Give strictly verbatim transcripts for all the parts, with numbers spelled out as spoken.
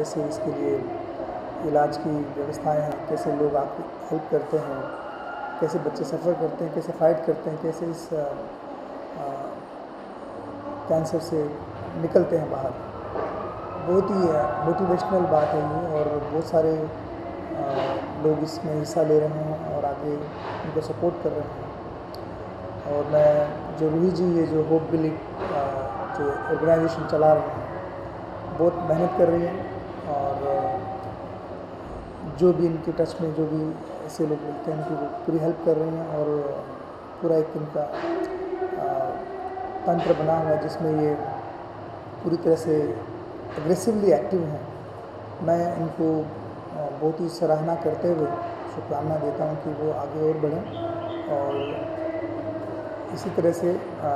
कैसे इसके लिए इलाज की व्यवस्थाएं हैं, कैसे लोग आपकी हेल्प करते हैं, कैसे बच्चे सफ़र करते हैं, कैसे फाइट करते हैं, कैसे इस आ, आ, कैंसर से निकलते हैं बाहर। बहुत ही मोटिवेशनल बात है ये, और बहुत सारे आ, लोग इसमें हिस्सा ले रहे हैं और आगे उनको सपोर्ट कर रहे हैं। और मैं जो रूही जी ये जो होप बिलीव जो ऑर्गेनाइजेशन चला रहे हैं, बहुत मेहनत कर रही है, और जो भी इनके टच में जो भी ऐसे लोग मिलते हैं उनकी वो पूरी हेल्प कर रही हैं, और पूरा एक इनका तंत्र बना हुआ है जिसमें ये पूरी तरह से एग्रेसिवली एक्टिव हैं। मैं इनको बहुत ही सराहना करते हुए शुभकामना देता हूं कि वो आगे और बढ़ें और इसी तरह से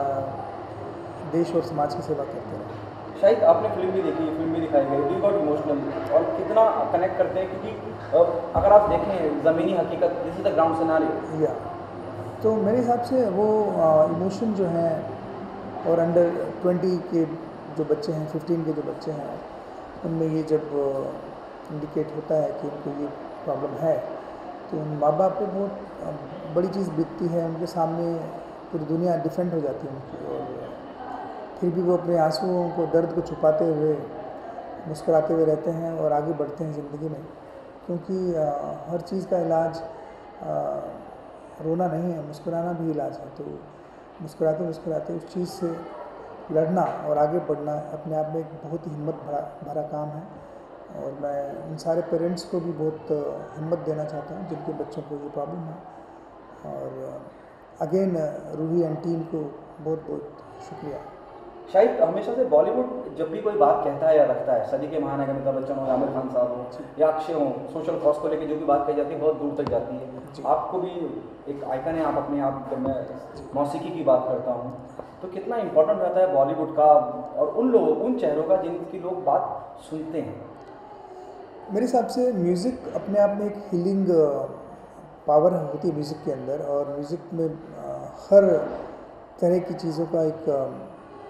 देश और समाज की सेवा करते रहें। शायद आपने फिल्म भी देखी, फिल्म भी दिखाई गई, वी गॉट इमोशनल, और कितना कनेक्ट करते हैं, क्योंकि अगर आप देखें ज़मीनी हकीकत, this is the ground scenario. या तो मेरे हिसाब से वो इमोशन जो हैं, और अंडर ट्वेंटी के जो बच्चे हैं, फिफ्टीन के जो बच्चे हैं, उनमें ये जब इंडिकेट होता है कि उनको ये प्रॉब्लम है, तो उन माँ बाप पे बहुत बड़ी चीज़ बीतती है। उनके सामने पूरी दुनिया डिफरेंट हो जाती है उनकी, और फिर भी वो अपने आंसुओं को, दर्द को छुपाते हुए मुस्कुराते हुए रहते हैं और आगे बढ़ते हैं ज़िंदगी में। क्योंकि आ, हर चीज़ का इलाज आ, रोना नहीं है, मुस्कुराना भी इलाज है। तो मुस्कुराते मुस्कुराते उस चीज़ से लड़ना और आगे बढ़ना अपने आप में एक बहुत ही हिम्मत भरा भरा काम है। और मैं उन सारे पेरेंट्स को भी बहुत हिम्मत देना चाहता हूँ जिनके बच्चों को ये प्रॉब्लम है। और अगेन रूही एंड टीम को बहुत बहुत शुक्रिया। शायद हमेशा से बॉलीवुड जब भी कोई बात कहता है या रखता है, सदी के महानायक अमिताभ बच्चन हो, आमिर खान साहब हो या अक्षय हो, सोशल कॉज को लेकर जो भी बात कही जाती है बहुत दूर तक जाती है। आपको भी एक आइकन है आप अपने आप। जब मैं मौसीकी की बात करता हूँ तो कितना इम्पोर्टेंट रहता है बॉलीवुड का और उन लोगों उन चेहरों का जिनकी लोग बात सुनते हैं। मेरे हिसाब से म्यूज़िक अपने आप में एक हीलिंग पावर होती है म्यूज़िक के अंदर, और म्यूज़िक में हर तरह की चीज़ों का एक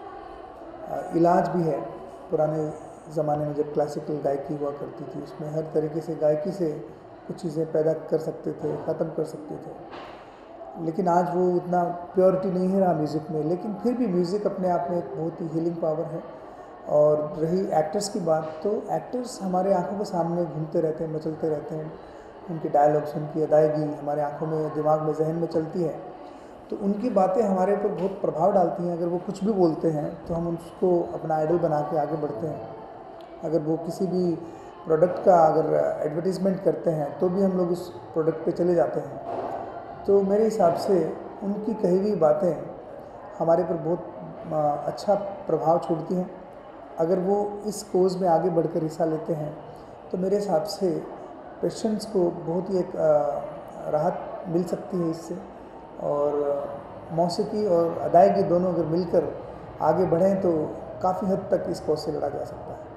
इलाज भी है। पुराने ज़माने में जब क्लासिकल गायकी हुआ करती थी, उसमें हर तरीके से गायकी से कुछ चीज़ें पैदा कर सकते थे, ख़त्म कर सकते थे। लेकिन आज वो इतना प्योरिटी नहीं है रहा म्यूज़िक में, लेकिन फिर भी म्यूज़िक अपने आप में एक बहुत ही हीलिंग पावर है। और रही एक्टर्स की बात, तो एक्टर्स हमारे आंखों के सामने घूमते रहते हैं, मचलते रहते हैं। उनके डायलॉग्स, उनकी अदायगी हमारे आंखों में, दिमाग में, जहन में चलती है, तो उनकी बातें हमारे ऊपर बहुत प्रभाव डालती हैं। अगर वो कुछ भी बोलते हैं तो हम उसको अपना आइडल बना के आगे बढ़ते हैं। अगर वो किसी भी प्रोडक्ट का अगर एडवर्टीज़मेंट करते हैं तो भी हम लोग उस प्रोडक्ट पे चले जाते हैं। तो मेरे हिसाब से उनकी कही हुई बातें हमारे पर बहुत अच्छा प्रभाव छोड़ती हैं। अगर वो इस कोज़ में आगे बढ़कर हिस्सा लेते हैं तो मेरे हिसाब से पेशेंट्स को बहुत ही एक राहत मिल सकती है इससे। और मौसीकी और अदायगी दोनों अगर मिलकर आगे बढ़ें तो काफ़ी हद तक इस कोर्स से लड़ा जा सकता है।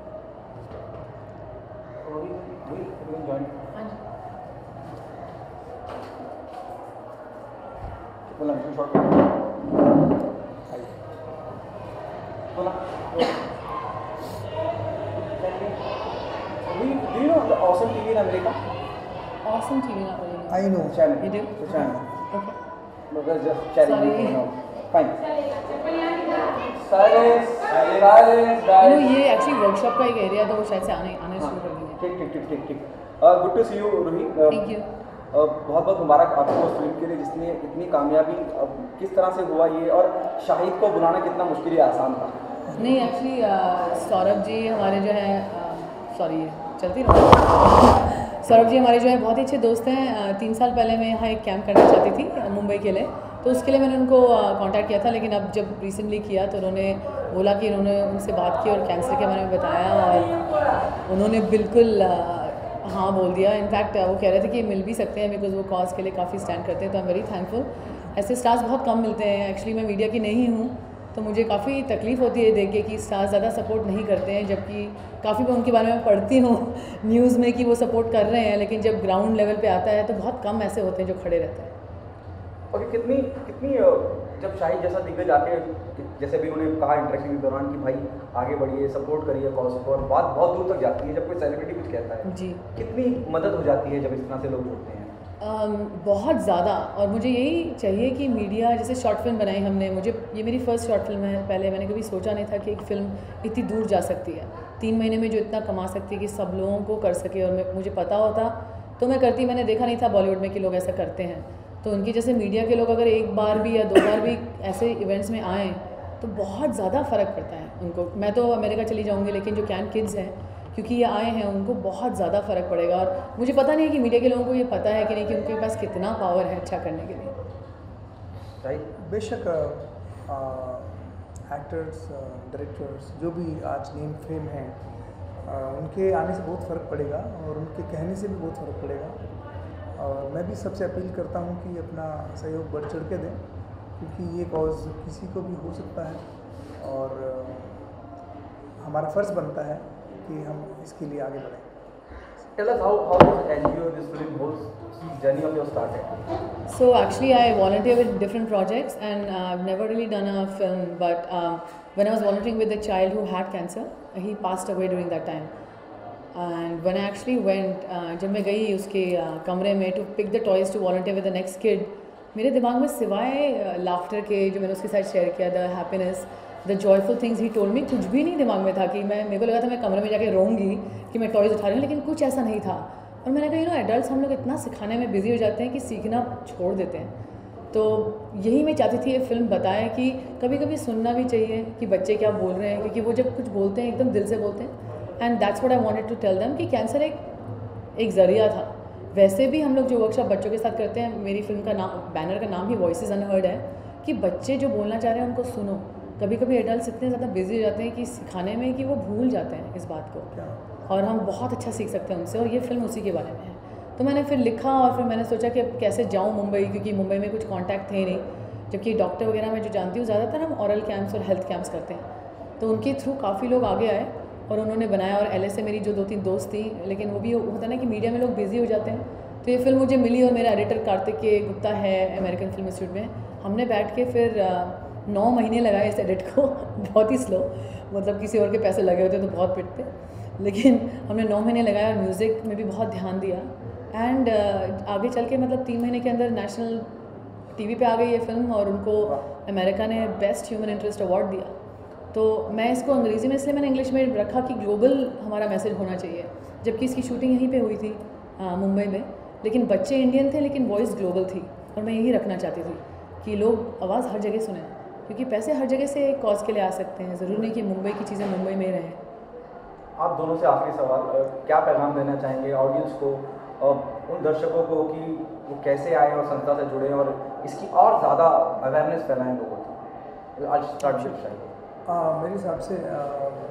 Do you know the Awesome T V in America? Awesome T V in America. I know. Channel. You do? The channel. Okay. No, that's just chatting. Sorry. No. Fine. Silence. Silence. You know, ये actually workshop का एक area था, वो शायद से आने आने शुरू कर दिए। ठीक ठीक ठीक ठीक ठीक। Good to see you Ruhi. Thank you. बहुत बहुत मुबारक आपको उस फिल्म के लिए जिसने इतनी कामयाबी, किस तरह से हुआ ये, और शाहिद को बुलाना कितना मुश्किल या आसान था? नहीं, एक्चुअली सौरभ जी हमारे जो है, सॉरी चलती रहो सौरभ जी हमारे जो है बहुत ही अच्छे दोस्त हैं। तीन साल पहले मैं यहाँ एक कैंप करना चाहती थी मुंबई के लिए, तो उसके लिए मैंने उनको कांटेक्ट किया था। लेकिन अब जब रिसेंटली किया तो उन्होंने बोला कि उन्होंने उनसे बात की और कैंसर के बारे में बताया, और उन्होंने बिल्कुल हाँ बोल दिया। इनफैक्ट वो कह रहे थे कि मिल भी सकते हैं, बिकॉज वो कॉज के लिए काफ़ी स्टैंड करते हैं। तो आई एम वेरी थैंकफुल। ऐसे स्टार्स बहुत कम मिलते हैं। एक्चुअली मैं मीडिया की नहीं हूँ, तो मुझे काफ़ी तकलीफ़ होती है देख के कि स्टार्स ज़्यादा सपोर्ट नहीं करते हैं, जबकि काफ़ी मैं उनके बारे में पढ़ती हूँ न्यूज़ में कि वो सपोर्ट कर रहे हैं, लेकिन जब ग्राउंड लेवल पे आता है तो बहुत कम ऐसे होते हैं जो खड़े रहते हैं। ओके, कितनी कितनी जब शाहिद जैसा दिग्गज आके, जैसे भी उन्होंने कहा इंटरेक्शन के दौरान कि भाई आगे बढ़िए, सपोर्ट करिए कॉज को, और बात बहुत दूर तक जाती है जब कोई सेलिब्रिटी कुछ कहता है जी, कितनी मदद हो जाती है जब इस तरह से लोग जुड़ते हैं? um, बहुत ज़्यादा। और मुझे यही चाहिए कि मीडिया, जैसे शॉर्ट फिल्म बनाई हमने, मुझे ये मेरी फ़र्स्ट शॉर्ट फिल्म है, पहले मैंने कभी सोचा नहीं था कि एक फ़िल्म इतनी दूर जा सकती है, तीन महीने में जो इतना कमा सकती है कि सब लोगों को कर सके। और मैं, मुझे पता होता तो मैं करती, मैंने देखा नहीं था बॉलीवुड में कि लोग ऐसा करते हैं। तो उनकी जैसे मीडिया के लोग अगर एक बार भी या दो बार भी ऐसे इवेंट्स में आएँ तो बहुत ज़्यादा फ़र्क पड़ता है उनको। मैं तो अमेरिका चली जाऊँगी, लेकिन जो कैन किड्स हैं, क्योंकि ये आए हैं, उनको बहुत ज़्यादा फ़र्क पड़ेगा। और मुझे पता नहीं है कि मीडिया के लोगों को ये पता है कि नहीं कि उनके पास कितना पावर है अच्छा करने के लिए। राइट, बेशक एक्टर्स, डायरेक्टर्स जो भी आज नेम फेम हैं, आ, उनके आने से बहुत फ़र्क पड़ेगा और उनके कहने से भी बहुत फ़र्क पड़ेगा। और मैं भी सबसे अपील करता हूँ कि अपना सहयोग बढ़ चढ़ के दें, क्योंकि ये कॉज किसी को भी हो सकता है और आ, हमारा फ़र्ज़ बनता है कि हम इसके लिए आगे बढ़ें। Tell us how how this N G O, this film, whole journey of yours started. So actually, I volunteer with different projects, and uh, I've never really done a film. But um, when I was volunteering with a child who had cancer, he passed away during that time. And when I actually went, uh, जब मैं गई उसके uh, कमरे में to pick the toys to volunteer with the next kid, मेरे दिमाग में सिवाय लाफ्टर के जो मैंने उसके साथ शेयर किया, the happiness, the joyful things he told me, कुछ भी नहीं दिमाग में था। कि मैं, मेरे को लगा था मैं कमरे में जाके रोऊंगी कि मैं टॉयज़ उठा रही हूँ, लेकिन कुछ ऐसा नहीं था। और मैंने कहा यू नो एडल्ट्स हम लोग इतना सिखाने में बिजी हो जाते हैं कि सीखना छोड़ देते हैं। तो यही मैं चाहती थी ये फिल्म बताए कि कभी कभी सुनना भी चाहिए कि बच्चे क्या बोल रहे हैं, क्योंकि वो जब कुछ बोलते हैं एकदम दिल से बोलते हैं। And that's what I wanted to tell them कि कैंसर एक एक ज़रिया था। वैसे भी हम लोग जो वर्कशॉप बच्चों के साथ करते हैं, मेरी फिल्म का नाम, बैनर का नाम ही वॉइसेस अनहर्ड है, कि बच्चे जो बोलना चाह रहे हैं उनको सुनो। कभी कभी एडल्ट्स इतने ज़्यादा बिजी हो जाते हैं कि सिखाने में कि वो भूल जाते हैं इस बात को, और हम बहुत अच्छा सीख सकते हैं उनसे। और ये फिल्म उसी के बारे में है। तो मैंने फिर लिखा और फिर मैंने सोचा कि अब कैसे जाऊँ मुंबई, क्योंकि मुंबई में कुछ कॉन्टैक्ट थे नहीं, जबकि डॉक्टर वगैरह मैं जो जानती हूँ ज़्यादातर हम ऑरल कैंप्स और हेल्थ कैंप्स करते हैं। तो उनके थ्रू काफ़ी लोग आगे आए और उन्होंने बनाया। और एल ए से मेरी जो दो तीन दोस्त थी, लेकिन वो भी होता ना कि मीडिया में लोग बिजी हो जाते हैं। तो ये फिल्म मुझे मिली और मेरा एडिटर कार्तिक के गुप्ता है अमेरिकन फिल्म इंस्टीट्यूट में, हमने बैठ के फिर नौ महीने लगाए इस एडिट को बहुत ही स्लो, मतलब किसी और के पैसे लगे होते तो बहुत पिटते, लेकिन हमने नौ महीने लगाया और म्यूज़िक में भी बहुत ध्यान दिया। एंड uh, आगे चल के मतलब तीन महीने के अंदर नेशनल टीवी पे आ गई ये फिल्म, और उनको अमेरिका ने बेस्ट ह्यूमन इंटरेस्ट अवार्ड दिया। तो मैं इसको अंग्रेज़ी में, इसलिए मैंने इंग्लिश में रखा कि ग्लोबल हमारा मैसेज होना चाहिए, जबकि इसकी शूटिंग यहीं पे हुई थी आ, मुंबई में, लेकिन बच्चे इंडियन थे लेकिन वॉइस ग्लोबल थी। और मैं यही रखना चाहती थी कि लोग आवाज़ हर जगह सुने, क्योंकि पैसे हर जगह से एक कॉज के लिए आ सकते हैं, ज़रूरी नहीं कि मुंबई की चीज़ें मुंबई में रहें। आप दोनों से आखिरी सवाल, क्या पैगाम देना चाहेंगे ऑडियंस को और उन दर्शकों को कि वो कैसे आए और संस्था से जुड़े और इसकी और ज़्यादा अवेयरनेस फैलाएं लोगों की? आज स्टार्ट शायद मेरे हिसाब से आ,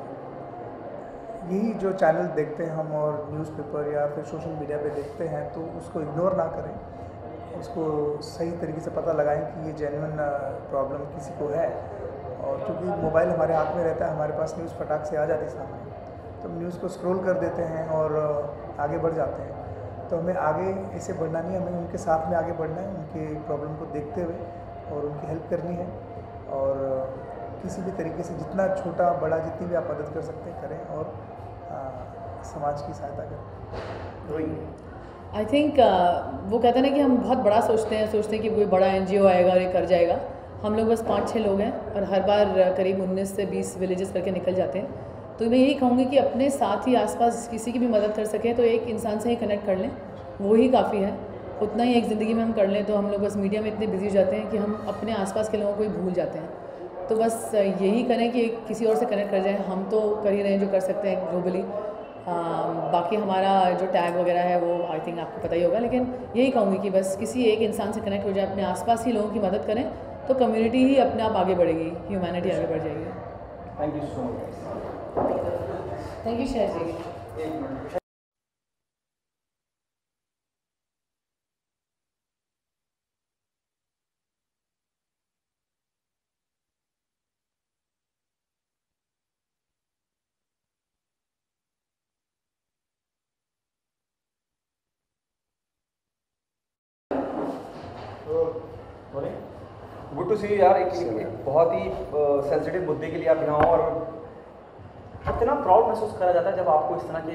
यही जो चैनल देखते हैं हम और न्यूज़पेपर या फिर सोशल मीडिया पे देखते हैं, तो उसको इग्नोर ना करें, उसको सही तरीके से पता लगाएं कि ये जेन्युइन प्रॉब्लम किसी को है। और क्योंकि मोबाइल हमारे हाथ में रहता है, हमारे पास न्यूज़ फटाक से आ जाती है सामने, तो हम न्यूज़ को स्क्रॉल कर देते हैं और आगे बढ़ जाते हैं। तो हमें आगे ऐसे बढ़ना नहीं, हमें उनके साथ में आगे बढ़ना है, उनके प्रॉब्लम को देखते हुए और उनकी हेल्प करनी है। और किसी भी तरीके से जितना छोटा बड़ा जितनी भी आप मदद कर सकते हैं करें और आ, समाज की सहायता करें। आई थिंक uh, वो कहते हैं ना कि हम बहुत बड़ा सोचते हैं सोचते हैं कि कोई बड़ा एन जी ओ आएगा और ये कर जाएगा। हम लोग बस पाँच छः लोग हैं और हर बार करीब उन्नीस से बीस विलेजेस करके निकल जाते हैं। तो मैं यही कहूँगी कि अपने साथ ही आसपास किसी की भी मदद कर सकें तो एक इंसान से ही कनेक्ट कर लें, वो ही काफ़ी है। उतना ही एक ज़िंदगी में हम कर लें। तो हम लोग बस मीडिया में इतने बिजी हो जाते हैं कि हम अपने आसपास के लोगों को ही भूल जाते हैं। तो बस यही करें कि किसी और से कनेक्ट कर जाएं। हम तो कर ही रहे हैं जो कर सकते हैं ग्लोबली। बाकी हमारा जो टैग वगैरह है वो आई थिंक आपको पता ही होगा, लेकिन यही कहूँगी कि बस किसी एक इंसान से कनेक्ट हो जाए, अपने आसपास ही लोगों की मदद करें, तो कम्युनिटी ही अपने आप आगे बढ़ेगी, ह्यूमैनिटी आगे बढ़ जाएगी। Thank you so much. Thank you Sher ji. तो बोले गुड टू सी यार, एक, एक, एक बहुत ही सेंसिटिव मुद्दे के लिए आप यहाँ हो, और कितना प्राउड महसूस करा जाता है जब आपको इस तरह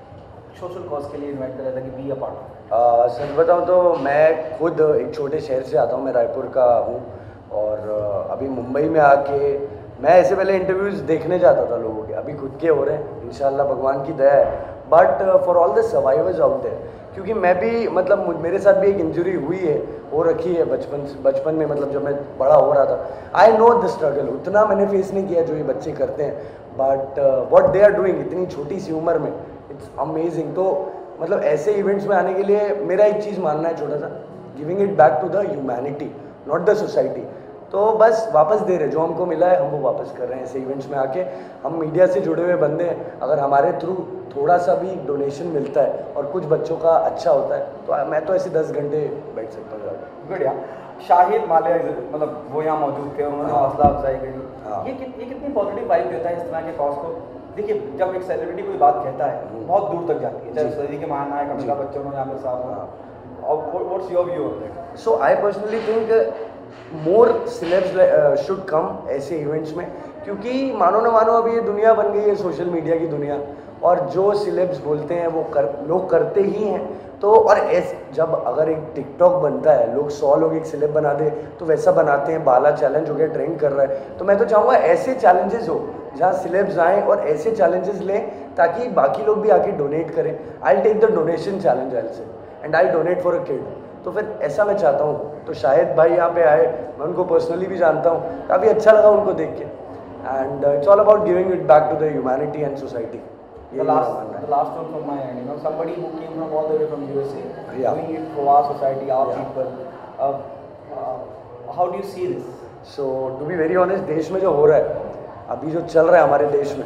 के सोशल कॉज के लिए इन्वाइट करा जाता है कि बी अ पार्ट। सच बताऊँ तो मैं खुद एक छोटे शहर से आता हूँ, मैं रायपुर का हूँ, और अभी मुंबई में आके मैं ऐसे पहले इंटरव्यूज़ देखने जाता था लोगों के, अभी खुद के हो रहे हैं इंशाल्लाह, भगवान की दया है। But for all the survivors out there, क्योंकि मैं भी मतलब मेरे साथ भी एक इंजरी हुई है, हो रखी है बचपन बचपन में, मतलब जब मैं बड़ा हो रहा था। आई नो द स्ट्रगल, उतना मैंने फेस नहीं किया जो ये बच्चे करते हैं, but what they are doing इतनी छोटी सी उम्र में, इट्स अमेजिंग। तो मतलब ऐसे इवेंट्स में आने के लिए मेरा एक चीज़ मानना है छोटा सा, giving it back to the humanity, not the society. तो बस वापस दे रहे, जो हमको मिला है हम वो वापस कर रहे हैं ऐसे इवेंट्स में आके। हम मीडिया से जुड़े हुए बंदे हैं, अगर हमारे थ्रू थोड़ा सा भी डोनेशन मिलता है और कुछ बच्चों का अच्छा होता है तो मैं तो ऐसे दस घंटे बैठ सकता हूँ। गुड यार। शाहिद माल्या मतलब वो यहाँ मौजूद थे, उन्होंने हौसला अफजाई करी। हाँ। ये कि, ये कितनी पॉजिटिव वाइब देता है इस तरह के कॉज को। देखिए जब एक सेलिब्रिटी कोई बात कहता है बहुत दूर तक जाती है, चाहे सदी के महानायक अमिताभ बच्चन हो या आमिर साहब हो। और what's your view on that? So I personally think more celebs should come ऐसे इवेंट्स में, क्योंकि मानो ना मानो अभी ये दुनिया बन गई है सोशल मीडिया की दुनिया, और जो सिलेब्स बोलते हैं वो कर लोग करते ही हैं। तो और ऐसे जब अगर एक टिकटॉक बनता है, लोग सौ लोग एक सिलेब बना दे तो वैसा बनाते हैं, बाला चैलेंज हो गया, ट्रेंड कर रहा है। तो मैं तो चाहूँगा ऐसे चैलेंजेस हो जहाँ सिलेब्स आएँ और ऐसे चैलेंजेस लें ताकि बाकी लोग भी आके डोनेट करें। I take the donation challenge I say and I donate for a kid. तो फिर ऐसा मैं चाहता हूँ। तो शायद भाई यहाँ पे आए, मैं उनको पर्सनली भी जानता हूँ, काफ़ी अच्छा लगा उनको देख के। And it's all about giving it back to the humanity and society. The last, the last one from my end, you know, somebody who came from all the way from U S A, Yeah. doing it for our society, our Yeah. people. Uh, uh, how do you see this? So to be very honest, देश में जो हो रहा है अभी, जो चल रहा है हमारे देश में,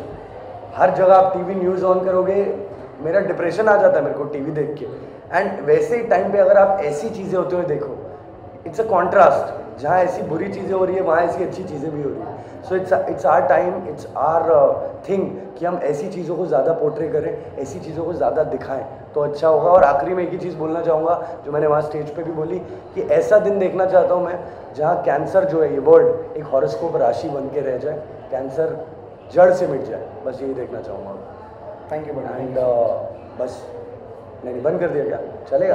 हर जगह आप टीवी न्यूज़ ऑन करोगे, मेरा डिप्रेशन आ जाता है मेरे को टीवी देख के। एंड वैसे ही टाइम पे अगर आप ऐसी चीज़ें होते हुए देखो, इट्स अ कॉन्ट्रास्ट, जहाँ ऐसी बुरी चीज़ें हो रही है वहाँ ऐसी अच्छी चीज़ें भी हो रही है। So it's it's our time, it's our thing कि हम ऐसी चीज़ों को ज़्यादा पोर्ट्रे करें, ऐसी चीज़ों को ज़्यादा दिखाएं तो अच्छा होगा। और आखिरी में एक ही चीज़ बोलना चाहूँगा जो मैंने वहाँ स्टेज पे भी बोली, कि ऐसा दिन देखना चाहता हूँ मैं जहाँ कैंसर जो है, ये वर्ड एक हॉरोस्कोप राशि बन के रह जाए, कैंसर जड़ से मिट जाए, बस यही देखना चाहूँगा। Thank you, buddy. एंड बस नहीं बंद कर दिया क्या, चलेगा?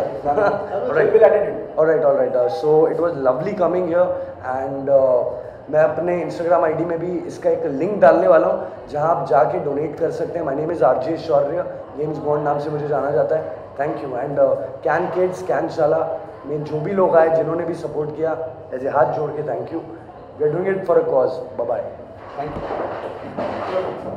All alright alright so it was lovely coming here. And मैं अपने इंस्टाग्राम आईडी में भी इसका एक लिंक डालने वाला हूँ जहाँ आप जाके डोनेट कर सकते हैं। My name is RJ Shaurya, James Bond नाम से मुझे जाना जाता है। Thank you. And can kids, can शाला में जो भी लोग आए जिन्होंने भी सपोर्ट किया, ऐसे हाथ जोड़ के thank you. We are doing it for a cause. Bye bye. Thank you.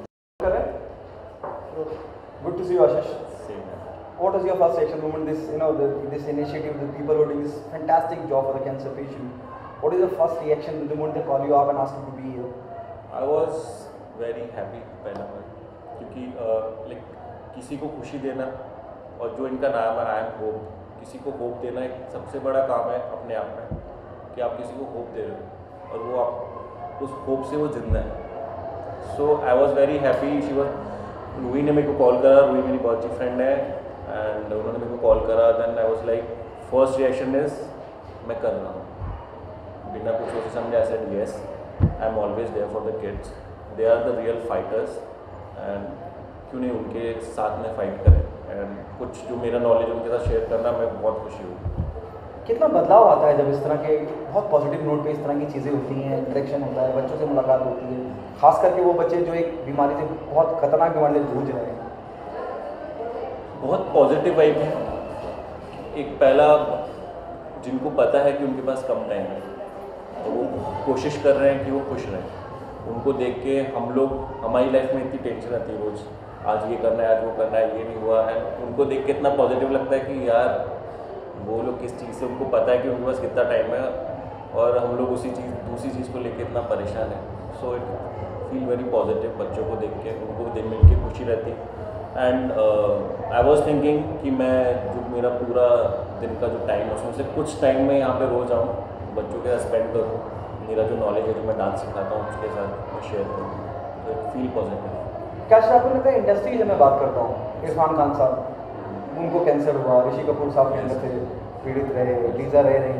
Good to see you, Ashish. What was your first reaction the moment this, you know, the, this initiative, the people who are doing this fantastic job for the cancer patient? What is your first reaction the moment they call you up and ask you to be here? I was very happy पहला बार, क्योंकि like किसी को खुशी देना, और जो इनका नाम है आई एम होप, किसी को होप देना एक सबसे बड़ा काम है अपने आप में, कि आप किसी को होप दे रहे हो और वो आप उस होप से वो जिंदा है। So I was very happy. She was Ruhi ने मेरे को कॉल करा, रूही मेरी बहुत अच्छी फ्रेंड है, एंड उन्होंने मेरे को कॉल करा। Then I was like, first reaction is मैं कर रहा हूँ, बिना कुछ सोचे समझे। I said yes, I am always there for the kids, they are the real fighters, and क्यों नहीं उनके साथ में फाइट करें। एंड कुछ जो मेरा नॉलेज उनके साथ शेयर करना, मैं बहुत खुशी हूँ। कितना बदलाव आता है जब इस तरह के बहुत पॉजिटिव नोट पे इस तरह की चीज़ें होती हैं, इंटरेक्शन होता है, बच्चों से मुलाकात होती है, खास करके वो बच्चे जो एक बीमारी से, बहुत खतरनाक बीमारी से जूझ रहे हैं। बहुत पॉजिटिव वाइब है। एक पहला, जिनको पता है कि उनके पास कम टाइम है, तो वो कोशिश कर रहे हैं कि वो खुश रहें। उनको देख के हम लोग, हमारी लाइफ में इतनी टेंशन आती है रोज़, आज ये करना है, आज वो करना है, ये नहीं हुआ है। उनको देख के इतना पॉजिटिव लगता है कि यार वो लोग किस चीज़ से, उनको पता है कि उनके पास कितना टाइम है, और हम लोग उसी चीज़ दूसरी चीज़ को लेके इतना परेशान है। So it feel very positive बच्चों को देख के, उनको दिन मिल के खुशी रहती। एंड आई वॉज थिंकिंग कि मैं जो मेरा पूरा दिन का जो टाइम है उसमें से कुछ टाइम मैं यहाँ पे रोज़ आऊँ, बच्चों के साथ स्पेंड करूँ, मेरा जो नॉलेज है, जो मैं डांस सिखाता हूँ उसके साथ मैं शेयर करूँ, तो फील पॉजिटिव। क्या आपको लगता है इंडस्ट्री जब मैं बात करता हूँ, इरफान खान साहब, उनको कैंसर हुआ, ऋषि कपूर साहब के अंदर से पीड़ित रहे, लीजा रह रही,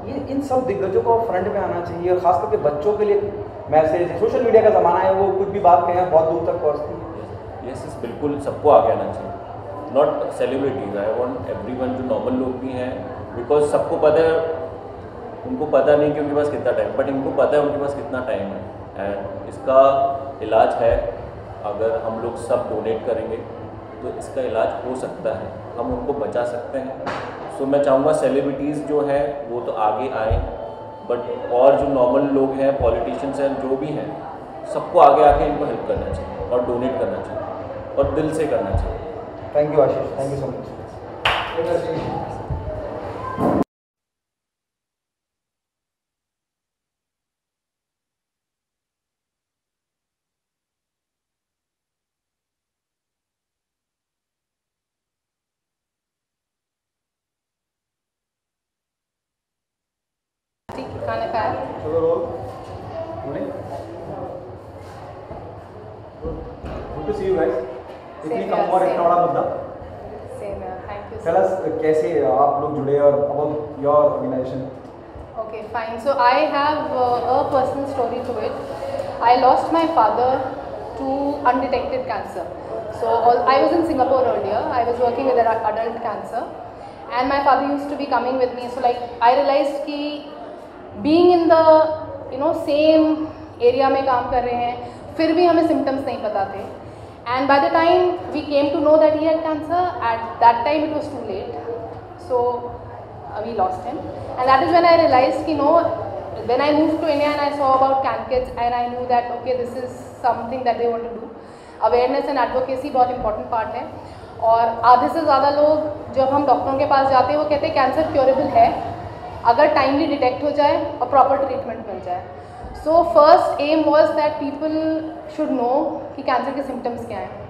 ये इन सब दिग्गजों को फ्रंट में आना चाहिए, और खास करके बच्चों के लिए मैसेज, सोशल मीडिया का ज़माना है, वो कुछ भी बात कहें बहुत दूर तक पहुँचती है। यस यस बिल्कुल, सबको आगे आना चाहिए, not celebrities, I want everyone, जो नॉर्मल लोग भी हैं, बिकॉज सबको पता है, उनको पता नहीं कि उनके पास कितना टाइम, बट इनको पता है उनके पास कितना टाइम है, एंड इसका इलाज है। अगर हम लोग सब डोनेट करेंगे तो इसका इलाज हो सकता है, हम उनको बचा सकते हैं। सो so, मैं चाहूँगा सेलिब्रिटीज़ जो है वो तो आगे आएँ, बट और जो नॉर्मल लोग हैं, पॉलिटिशियंस हैं, जो भी हैं, सबको आगे आके इनको हेल्प करना चाहिए और डोनेट करना चाहिए और दिल से करना चाहिए। Thank you Ashish, thank you so much. खाना खाया? Good to see you guys. इतनी कम उम्र, इतना बड़ा मुद्दा। Same here. Thank you. Tell us कैसे आप लोग जुड़े और about your organization. Okay, fine. So I have uh, a personal story to it. I lost my father to undetected cancer. So all, I was in Singapore earlier. I was working with adult cancer, and my father used to be coming with me. So like I realized कि being in the you know same area में काम कर रहे हैं, फिर भी हमें symptoms नहीं पता थे. And by the time we came to know that he had cancer, at that time it was too late. So uh, we lost him, and that is when I realized कि no. Then I moved to India and I saw about Can Kids, and I knew that okay, this is something that they want to do. Awareness and advocacy बहुत important part है. और आधे से ज़्यादा लोग जब हम डॉक्टरों के पास जाते हैं वो कहते हैं कैंसर क्योरेबल है अगर टाइमली डिटेक्ट हो जाए और प्रॉपर ट्रीटमेंट मिल जाए. So first aim was that people should know कि कैंसर के सिम्टम्स क्या हैं.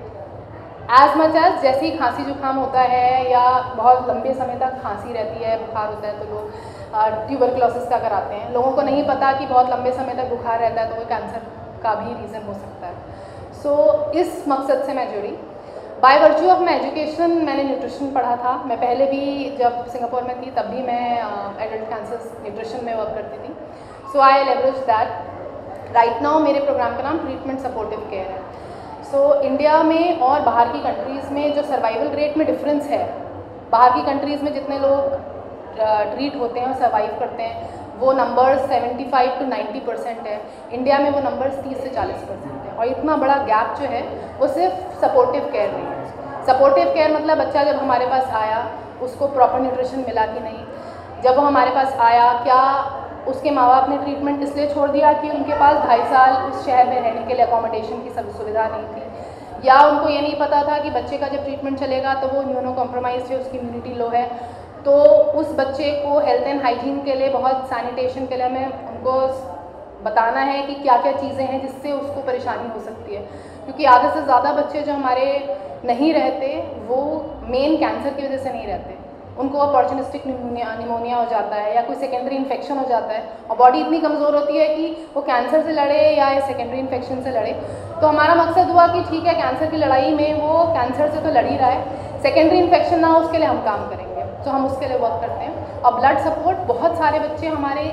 एज मच एज जैसे ही खांसी जुकाम होता है या बहुत लंबे समय तक खांसी रहती है, बुखार होता है, तो लोग ट्यूबरक्लोसिस का कराते हैं. लोगों को नहीं पता कि बहुत लंबे समय तक बुखार रहता है तो वो कैंसर का भी रीज़न हो सकता है. सो so, इस मकसद से मैं जुड़ी. By virtue of my education मैंने न्यूट्रिशन पढ़ा था. मैं पहले भी जब सिंगापुर में थी तब भी मैं एडल्ट कैंसर न्यूट्रिशन में वर्क करती थी. So I leverage that. Right now मेरे प्रोग्राम का नाम ट्रीटमेंट सपोर्टिव केयर है. सो so, इंडिया में और बाहर की कंट्रीज़ में जो सर्वाइवल रेट में डिफरेंस है, बाहर की कंट्रीज़ में जितने लोग ट्रीट होते हैं और सर्वाइव करते हैं वो नंबर्स पचहत्तर टू नब्बे परसेंट है. इंडिया में वो नंबर्स तीस से चालीस परसेंट है. और इतना बड़ा गैप जो है वो सिर्फ सपोर्टिव केयर नहीं है. सपोर्टिव केयर मतलब बच्चा जब हमारे पास आया उसको प्रॉपर न्यूट्रिशन मिला कि नहीं, जब वो हमारे पास आया क्या उसके माँ बाप ने ट्रीटमेंट इसलिए छोड़ दिया कि उनके पास ढाई साल उस शहर में रहने के लिए अकोमोडेशन की सब सुविधा नहीं थी, या उनको ये नहीं पता था कि बच्चे का जब ट्रीटमेंट चलेगा तो वो इम्यूनो कॉम्प्रोमाइज है, उसकी इम्यूनिटी लो है, तो उस बच्चे को हेल्थ एंड हाइजीन के लिए, बहुत सैनिटेशन के लिए हमें उनको बताना है कि क्या क्या चीज़ें हैं जिससे उसको परेशानी हो सकती है. क्योंकि आधे से ज़्यादा बच्चे जो हमारे नहीं रहते वो मेन कैंसर की वजह से नहीं रहते. उनको अपॉर्चुनिस्टिक निमोनिया निमोनिया हो जाता है या कोई सेकेंडरी इन्फेक्शन हो जाता है और बॉडी इतनी कमज़ोर होती है कि वो कैंसर से लड़े या सेकेंडरी इन्फेक्शन से लड़े. तो हमारा मकसद हुआ कि ठीक है कैंसर की लड़ाई में वो कैंसर से तो लड़ ही रहा है, सेकेंडरी इन्फेक्शन ना हो उसके लिए हम काम करेंगे. तो हम उसके लिए वर्क करते हैं. और ब्लड सपोर्ट, बहुत सारे बच्चे हमारे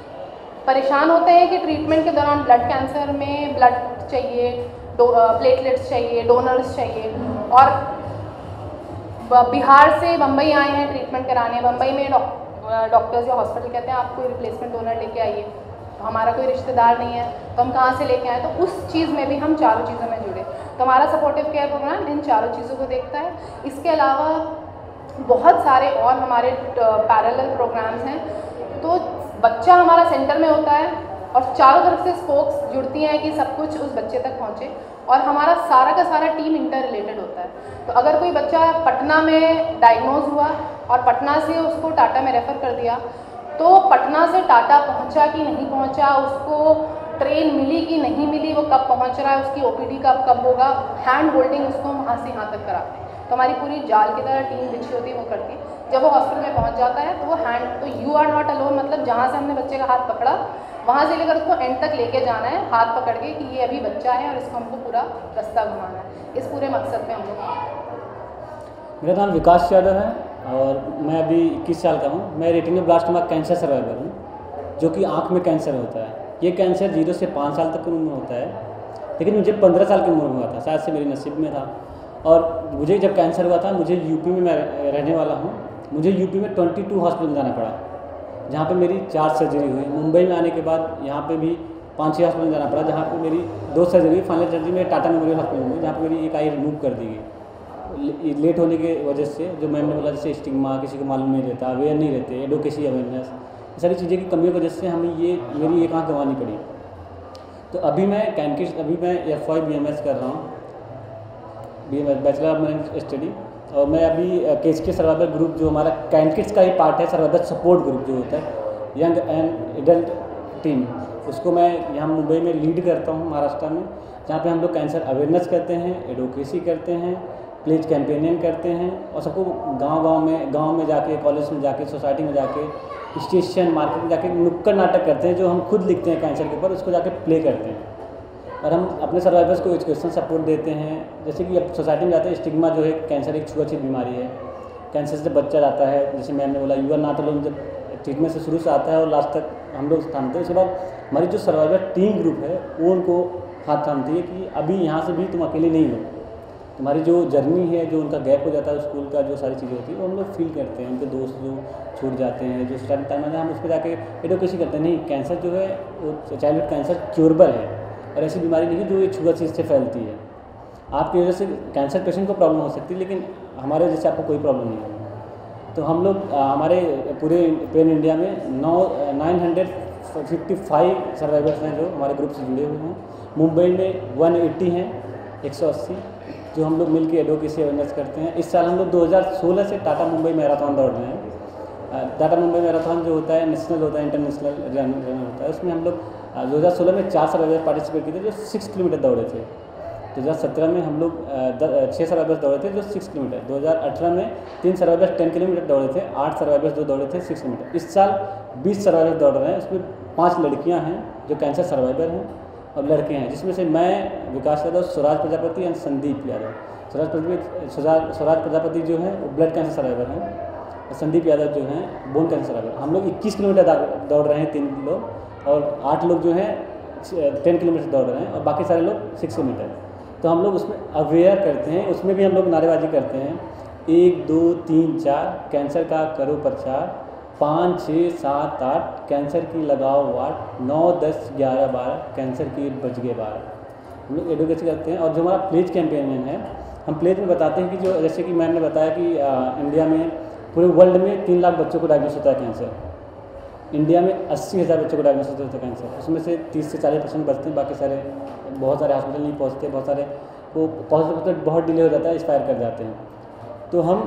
परेशान होते हैं कि ट्रीटमेंट के दौरान ब्लड कैंसर में ब्लड चाहिए, प्लेटलेट्स चाहिए, डोनर्स चाहिए. और बिहार से बम्बई आए हैं ट्रीटमेंट कराने. बम्बई में डॉक्टर्स या हॉस्पिटल कहते हैं आप कोई रिप्लेसमेंट डोनर लेके आइए. तो हमारा कोई रिश्तेदार नहीं है तो हम कहाँ से लेके आए. तो उस चीज़ में भी हम चारों चीज़ों में जुड़े. तो हमारा सपोर्टिव केयर प्रोग्राम इन चारों चीज़ों को देखता है. इसके अलावा बहुत सारे और हमारे पैरेलल प्रोग्राम्स हैं. तो बच्चा हमारा सेंटर में होता है और चारों तरफ से स्पोक्स जुड़ती हैं कि सब कुछ उस बच्चे तक पहुँचे. और हमारा सारा का सारा टीम इंटर रिलेटेड होता है. तो अगर कोई बच्चा पटना में डायग्नोज हुआ और पटना से उसको टाटा में रेफ़र कर दिया, तो पटना से टाटा पहुंचा कि नहीं पहुंचा, उसको ट्रेन मिली कि नहीं मिली, वो कब पहुंच रहा है, उसकी ओपीडी कब कब होगा, हैंड होल्डिंग उसको हम वहाँ से यहाँ तक कराते हैं. तो हमारी पूरी जाल की तरह टीम बिछी होती है, वो करती है. जब वो हॉस्पिटल में पहुँच जाता है तो वो हैंड, तो यू आर नॉट अलोन, मतलब जहाँ से हमने बच्चे का हाथ पकड़ा वहाँ से लेकर उसको एंड तक लेके जाना है हाथ पकड़ के कि ये अभी बच्चा है और इसको हमको पूरा रास्ता घुमाना है. इस पूरे मकसद में हम लोग. मेरा नाम विकास यादव है. और मैं अभी इक्कीस साल का हूँ। मैं रेटिनोब्लास्टोमा कैंसर सर्वाइवर हूँ, जो कि आँख में कैंसर होता है। ये कैंसर जीरो से पाँच साल तक की उम्र में होता है, लेकिन मुझे पंद्रह साल की उम्र में हुआ था, शायद से मेरे नसीब में था। और मुझे जब कैंसर हुआ था, मुझे यूपी में मैं रहने वाला हूँ, मुझे यूपी में बाईस हॉस्पिटल जाना पड़ा, जहाँ पे मेरी चार सर्जरी हुई। मुंबई में आने के बाद यहाँ पे भी पाँच छः हॉस्पिटल जाना पड़ा, जहाँ पे मेरी दो सर्जरी हुई। फाइनल सर्जरी में टाटा मेमोरियल हॉस्पिटल में हुई, जहाँ पे मेरी एक आई रिमूव कर दी गई लेट होने की वजह से। जो मैम ने बोला, जैसे स्टिग्मा, किसी को मालूम नहीं रहता, अवेयर नहीं रहते, एडोकेसी अवेयरनेस, ये सारी चीज़ें की कमी की वजह से हमें ये मेरी एक आँख गंवानी पड़ी। तो अभी मैं कैंकिट्स अभी मैं F Y B M S कर रहा हूँ, B M S bachelor of management study. और मैं अभी केस के सर्वाइवर ग्रुप, जो हमारा कैंकिट्स का ही पार्ट है, सर्वाइवर सपोर्ट ग्रुप जो होता है, यंग एंड एडल्ट टीम, उसको मैं यहाँ मुंबई में लीड करता हूँ, महाराष्ट्र में, जहाँ पे हम लोग कैंसर अवेयरनेस करते हैं, एडवोकेसी करते हैं, प्लेज कैंपेनिंग करते हैं, और सबको गांव-गांव में गांव में जाके, कॉलेज में जाके, सोसाइटी में जाके, स्टेशन मार्केट में जाके नुक्कड़ नाटक करते हैं, जो हम खुद लिखते हैं कैंसर के ऊपर, उसको जाके प्ले करते हैं। और हम अपने सर्वाइवर्स को एजुकेशन सपोर्ट देते हैं। जैसे कि अब सोसाइटी में जाते हैं, स्टिग्मा जो है, कैंसर एक छुआछूत बीमारी है, कैंसर से बच्चा जाता है, जैसे मैम ने बोला, यू आर नॉट अलोन, जब ट्रीटमेंट से शुरू से आता है और लास्ट तक हम लोग थामते हैं। उसके बाद हमारी जो सर्वाइवर टीम ग्रुप है, वो उनको हाथ थामती है कि अभी यहाँ से भी तुम अकेले नहीं हो, तुम्हारी जो जर्नी है, जो उनका गैप हो जाता है स्कूल का, जो सारी चीज़ें होती है, वो हम लोग फील करते हैं। उनके दोस्त जो छूट जाते हैं, जो स्टार्ट टाइम में हम उस पर जाके एडवोकेसी करते हैं, नहीं कैंसर जो है वो चाइल्डहुड कैंसर क्योरेबल है, और ऐसी बीमारी नहीं है जो ये छुआछूत से फैलती है। आपकी वजह से कैंसर पेशेंट को प्रॉब्लम हो सकती है, लेकिन हमारे जैसे आपको कोई प्रॉब्लम नहीं है। तो हम लोग हमारे पूरे पेन इंडिया में नौ nine hundred fifty five survivors हैं जो हमारे ग्रुप से जुड़े हुए हैं। मुंबई में वन एट्टी हैं, एक सौ अस्सी, जो हम लोग मिलकर एडवोकेसी अवेयरनेस करते हैं। इस साल हम लोग दो हज़ार सोलह से टाटा मुंबई मैराथन दौड़ रहे हैं। टाटा मुंबई मैराथन जो होता है, नेशनल होता है, इंटरनेशनल रन होता है, उसमें हम लोग दो हज़ार सोलह में चार सर्वाइवर पार्टिसिपेट किए थे, जो सिक्स किलोमीटर दौड़े थे। दो हज़ार सत्रह में हम लोग छः सर्वाइवर्स दौड़े थे, जो सिक्स किलोमीटर। दो हज़ार अठारह में तीन सर्वाइवर्स टेन किलोमीटर दौड़े थे, आठ सर्वाइवर्स जो दौड़े थे सिक्स किलोमीटर। इस साल बीस सर्वाइवर्स दौड़ रहे हैं, उसमें पाँच लड़कियां हैं जो कैंसर सर्वाइवर हैं, और लड़के हैं, जिसमें से मैं, विकास यादव, स्वराज प्रजापति एंड संदीप यादव। स्वराज प्रजापति स्वराज स्वराज प्रजापति जो है वो ब्लड कैंसर सर्वाइवर हैं, और संदीप यादव जो हैं बोन कैंसर सर्वाइवर। हम लोग इक्कीस किलोमीटर दौड़ रहे हैं, तीन लोग, और आठ लोग जो हैं टेन किलोमीटर दौड़ रहे हैं, और बाकी सारे लोग सिक्स किलोमीटर। तो हम लोग उसमें अवेयर करते हैं, उसमें भी हम लोग नारेबाजी करते हैं, एक दो तीन चार कैंसर का करो प्रचार, पाँच छः सात आठ कैंसर की लगाओ वाट, नौ दस ग्यारह बारह कैंसर की बच गए बारह। हम लोग एडवोकेसी करते हैं। और जो हमारा प्लेज कैंपेनियन है, हम प्लेज में बताते हैं कि जो, जैसे कि मैम ने बताया कि आ, इंडिया में पूरे वर्ल्ड में तीन लाख बच्चों को डायग्नोस होता है कैंसर। इंडिया में अस्सी हज़ार बच्चों को डायग्नोस होता है कैंसर, उसमें से तीस से चालीस परसेंट बचते हैं, बाकी सारे बहुत सारे हॉस्पिटल नहीं पहुंचते, बहुत सारे वो पहुँचते बहुत डिले हो जाता है, एक्सपायर कर जाते हैं। तो हम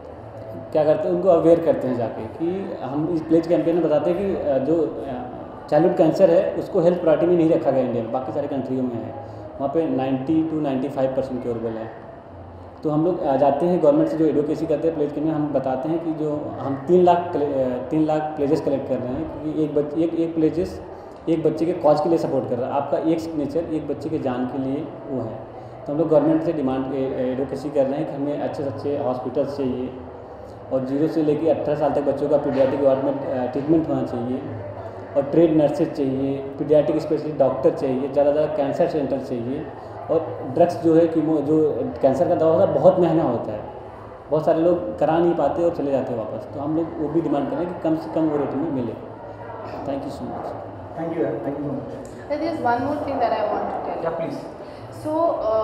क्या करते हैं, उनको अवेयर करते हैं जाके, कि हम इस प्लेज कैंपेन में बताते हैं कि जो चाइल्डहुड कैंसर है उसको हेल्थ प्रायोरिटी में नहीं रखा गया इंडिया में, बाकी सारे कंट्रियों में है, वहाँ पे ninety two ninety five percent curable है। तो हम लोग जाते हैं गवर्नमेंट से जो एडवोकेसी करते हैं प्लेज के में, हम बताते हैं कि जो हम तीन लाख तीन लाख प्लेजेस कलेक्ट कर रहे हैं, क्योंकि एक बच्चे एक एक प्लेजेस एक बच्चे के कॉज के लिए सपोर्ट कर रहा है, आपका एक सिग्नेचर एक बच्चे के जान के लिए वो है। तो हम लोग गवर्नमेंट से डिमांड एडवोकेसी कर रहे हैं कि हमें अच्छे से अच्छे हॉस्पिटल्स चाहिए, और जीरो से लेकर अठारह साल तक बच्चों का पीडियाट्रिक वार्ड में ट्रीटमेंट होना चाहिए, और ट्रेड नर्सेज चाहिए, पीडियाट्रिक स्पेशलिस्ट डॉक्टर चाहिए, ज़्यादा ज़्यादा कैंसर सेंटर चाहिए। और ड्रग्स जो है कि वो जो कैंसर का दवा होता है बहुत महंगा होता है, बहुत सारे लोग करा नहीं पाते और चले जाते हैं वापस। तो हम लोग वो भी डिमांड करें कि कम से कम वो रेट में मिले। Thank you so much. Thank you thank you so much. There is one more thing that I want to tell you. Yeah, please. So,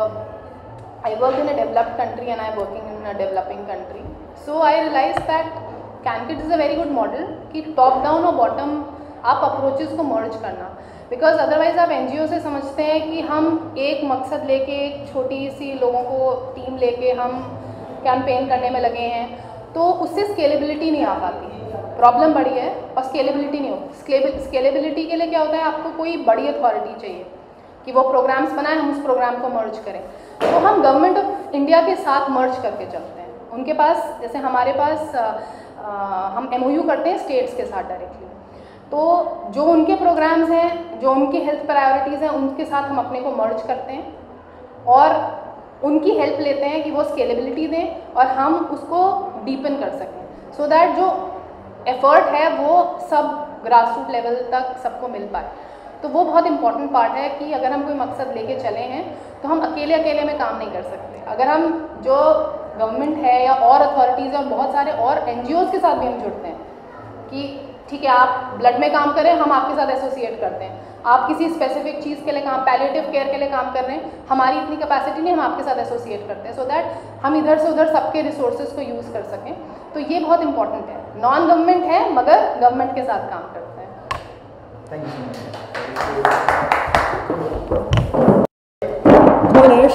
uh, I work in a developed country and I am working in a developing country. So, I realized that CanKit is a very good model कि top down और bottom आप approaches को merge करना, because otherwise आप NGO से समझते हैं कि हम एक मकसद लेके, एक छोटी सी लोगों को टीम लेके हम कैंपेन करने में लगे हैं, तो उससे स्केलेबिलिटी नहीं आ पाती, प्रॉब्लम बड़ी है और स्केलेबिलिटी नहीं होती। स्केलेबिलिटी के लिए क्या होता है, आपको कोई बड़ी अथॉरिटी चाहिए कि वो प्रोग्राम्स बनाए, हम उस प्रोग्राम को मर्ज करें। तो हम गवर्नमेंट ऑफ इंडिया के साथ मर्ज करके चलते हैं। उनके पास, जैसे हमारे पास आ, आ, हम एमओयू करते हैं स्टेट्स के साथ डायरेक्टली, तो जो उनके प्रोग्राम्स हैं, जो उनकी हेल्थ प्रायोरिटीज़ हैं, उनके साथ हम अपने को मर्ज करते हैं और उनकी हेल्प लेते हैं कि वो स्केलेबिलिटी दें और हम उसको डीपन कर सकें। सो दैट जो एफर्ट है वो सब ग्रास रूट लेवल तक सबको मिल पाए। तो वो बहुत इंपॉर्टेंट पार्ट है कि अगर हम कोई मकसद लेके चले हैं तो हम अकेले अकेले में काम नहीं कर सकते। अगर हम जो गवर्नमेंट है या और अथॉरिटीज़ और बहुत सारे और एनजीओज़ के साथ भी हम जुड़ते हैं कि ठीक है आप ब्लड में काम करें, हम आपके साथ एसोसिएट करते हैं, आप किसी स्पेसिफिक चीज़ के लिए काम, पैलिएटिव केयर के लिए काम कर रहे हैं, हमारी इतनी कैपेसिटी नहीं, हम आपके साथ एसोसिएट करते हैं सो दैट हम इधर से उधर सबके रिसोर्सेज को यूज़ कर सकें। तो ये बहुत इंपॉर्टेंट है। नॉन गवर्नमेंट है मगर गवर्नमेंट के साथ काम करते हैं। Thank you so much. Manish.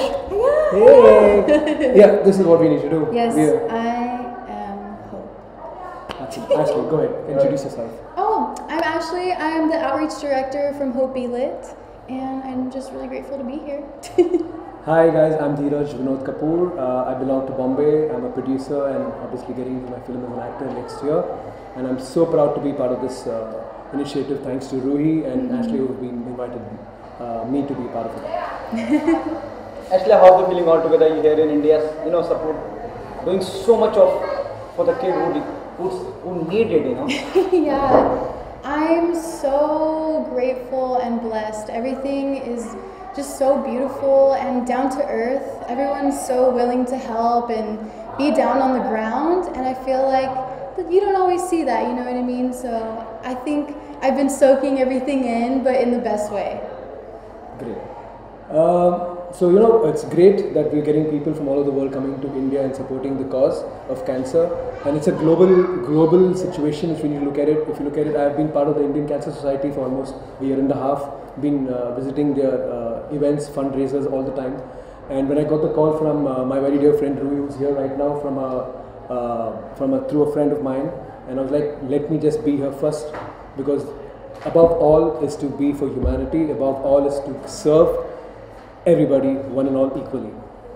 Hey. Yeah, this is what we need to do. Yes, Yeah. I am Hope. Actually, Ashley, go ahead. Introduce yourself. Oh, I'm Ashley. I'm the outreach director from Hope Be Lit, and I'm just really grateful to be here. Hi guys, I'm Dheeraj Vinod Kapoor. Uh, I belong to Bombay. I'm a producer and obviously getting into my film as an actor next year. And I'm so proud to be part of this uh, initiative. Thanks to Ruhi and mm-hmm. Ashley who have been invited uh, me to be part of it. Ashley, how's the feeling altogether here in India? You know, support, doing so much of for the kid who who, who need it. You know. Yeah, I'm so grateful and blessed. Everything is just so beautiful and down to earth. Everyone's so willing to help and be down on the ground, and I feel like you don't always see that. You know what I mean? So I think I've been soaking everything in, but in the best way. Great. Um, so you know it's great that we're getting people from all over the world coming to India and supporting the cause of cancer, and it's a global global situation if you need to look at it. If you look at it, I've been part of the Indian Cancer Society for almost a year and a half, been uh, visiting their uh, events, fundraisers all the time, and when I got the call from uh, my very dear friend Rui, who's here right now, from a uh, from a through a friend of mine, and I was like, let me just be here first, because above all is to be for humanity, above all is to serve everybody, one and all, equally.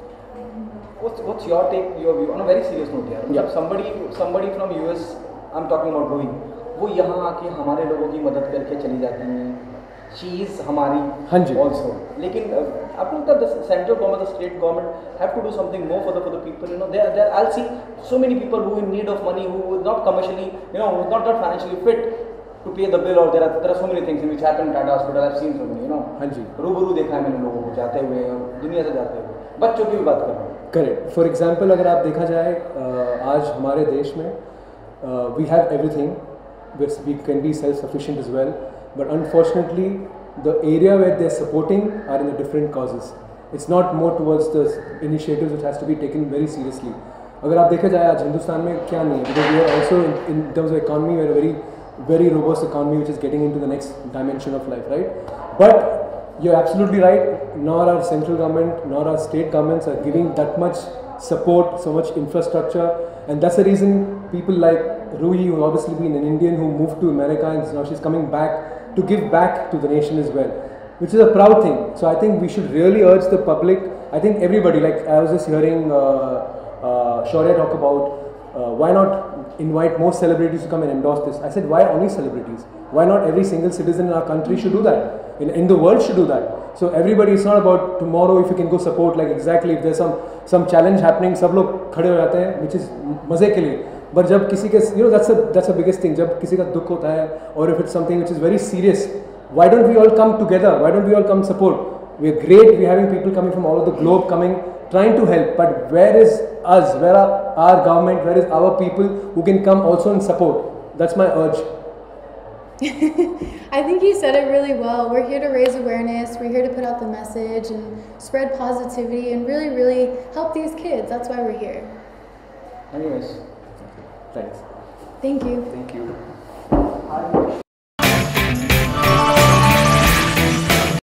What's what's your take, your view on a very serious note here? Yeah. Somebody somebody from U S, I'm talking about Ruhi, वो यहाँ आके हमारे लोगों की मदद करके चली जाती हैं। She is हमारी हाँ जी। also. लेकिन आपको लगता है the central government, the state government have to do something more for the for the people. You know, there there I'll see so many people who in need of money, who is not commercially, you know, who is not not financially fit to pay the bill, or there are there are so many things in which happen in Tata Hospital. I've seen so many, you know. हाँ जी। रूबरू देखा है मैंने लोगों को जाते हुए, दुनिया से जाते हुए, बच्चों की भी बात कर रहा हूँ। करेक्ट। फॉर एग्जाम्पल अगर आप देखा जाए आज हमारे देश में we have everything, we can be self sufficient as well, but unfortunately the area where they are supporting are in the different causes. It's not more towards the initiatives which has to be taken very seriously. अगर आप देखा जाए आज हिंदुस्तान में क्या नहीं है, because we are also in terms of economy we are very very robust economy which is getting into the next dimension of life, right? But you're absolutely right, nor our central government nor our state governments are giving that much support, so much infrastructure, and that's the reason people like Ruhi, who obviously been an Indian who moved to America and now she's coming back to give back to the nation as well, which is a proud thing. So I think we should really urge the public, I think everybody, like I was just hearing uh, uh, Shaurya talk about uh, why not invite more celebrities to come and endorse this. I said, why only celebrities? Why not every single citizen in our country should do that? In, in the world should do that. So everybody, it's not about tomorrow if you can go support, like exactly if there's some some challenge happening, सब लोग खड़े हो जाते हैं, which is मज़े के लिए. But जब किसी के, you know, that's the that's the biggest thing. जब किसी का दुख होता है, or if it's something which is very serious, why don't we all come together? Why don't we all come support? We're great. We're having people coming from all over the globe coming, trying to help. But where is us? Where are our government? Where is our people who can come also and support? That's my urge. I think you said it really well. We're here to raise awareness. We're here to put out the message and spread positivity and really, really help these kids. That's why we're here. Anyways, Thanks. Thank you. thank you.